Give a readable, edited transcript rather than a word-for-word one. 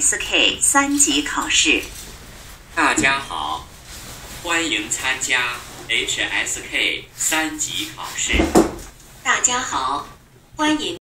HSK3 级考试。 大家好，欢迎参加 HSK3 级考试。 大家好，欢迎。